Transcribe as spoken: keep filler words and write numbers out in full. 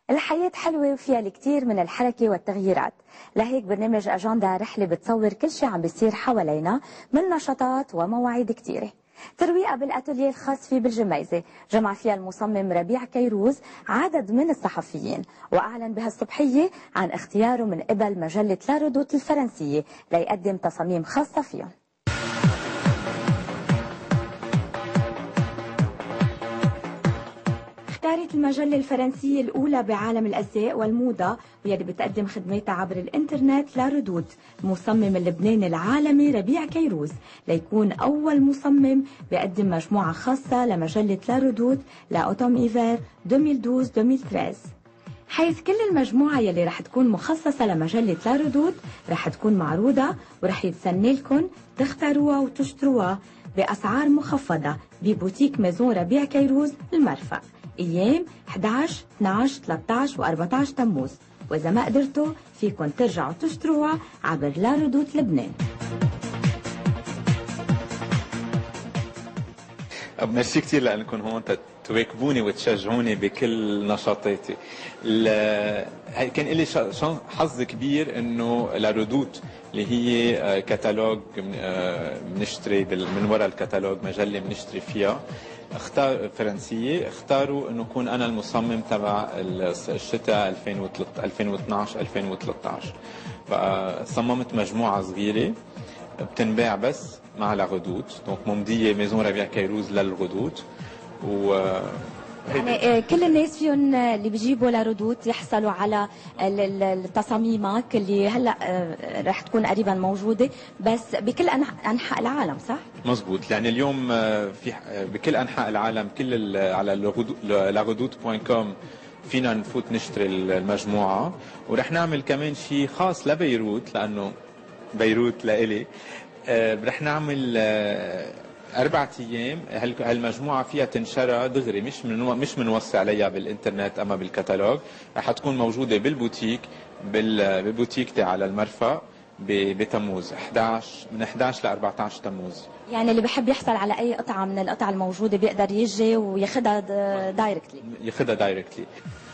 الحياة حلوة وفيها الكثير من الحركة والتغييرات، لهيك برنامج أجندة رحلة بتصور كل شيء عم بيصير حوالينا من نشاطات ومواعيد كثيرة. ترويقة بالأتوليه الخاص فيه بالجميزة جمع فيها المصمم ربيع كيروز عدد من الصحفيين، وأعلن بهالصبحية عن اختياره من قبل مجلة لاردوت الفرنسية ليقدم تصاميم خاصة فيهم. اختارت المجلة الفرنسية الأولى بعالم الأزياء والموضة واللي بتقدم خدماتها عبر الإنترنت لاردوت المصمم اللبناني العالمي ربيع كيروز ليكون أول مصمم بيقدم مجموعة خاصة لمجلة لاردوت لأوتوم إيفير ألفين واثني عشر ألفين وثلاثة عشر، حيث كل المجموعة يلي رح تكون مخصصة لمجلة لاردوت رح تكون معروضة ورح يتسنى لكم تختاروها وتشتروها بأسعار مخفضة ببوتيك ميزون ربيع كيروز المرفأ ايام احد عشر اثني عشر ثلاثة عشر وأربعة عشر تموز، واذا ما قدرتوا فيكم ترجعوا تشتروها عبر لاردوت لبنان. ميرسي كثير لانكم هون تواكبوني وتشجعوني بكل نشاطاتي. كان لي حظ كبير انه لاردوت اللي هي كتالوج بنشتري من وراء الكتالوج مجله بنشتري فيها اختار فرنسيه، اختاروا انه اكون انا المصمم تبع الشتاء ألفين واثنعش ألفين وثلاثة عشر. فصممت مجموعه صغيره بتنباع بس مع لاردوت، دونك ممضيه ميزون ربيع كيروز للغدود. و يعني كل الناس فيهم اللي بيجيبوا لاردوت يحصلوا على التصاميمك اللي هلا رح تكون قريبا موجوده بس بكل انحاء العالم، صح؟ مزبوط، يعني اليوم في بكل انحاء العالم كل على لاردوت دوت كوم فينا نفوت نشتري المجموعه، ورح نعمل كمان شيء خاص لبيروت لانه بيروت لإلي. رح نعمل أربعة أيام هالمجموعة فيها تنشرى دغري، مش من مش منوصي عليها بالإنترنت أما بالكتالوج، رح تكون موجودة بالبوتيك بالبوتيك تاع على المرفأ بتموز احد عشر من احد عشر ل أربعة عشر تموز. يعني اللي بحب يحصل على أي قطعة من القطع الموجودة بيقدر يجي وياخدها دايركتلي ياخدها دايركتلي.